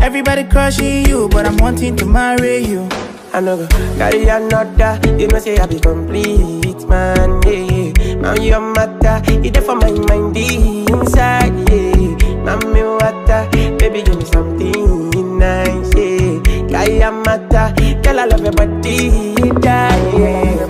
Everybody crushing you, but I'm wanting to marry you. I know go carry another. You know say I be complete, man, yeah. Now your matter, it there for my mind inside, yeah. Mami water, baby give me something nice, yeah. Carry a matter, girl I love your body, yeah.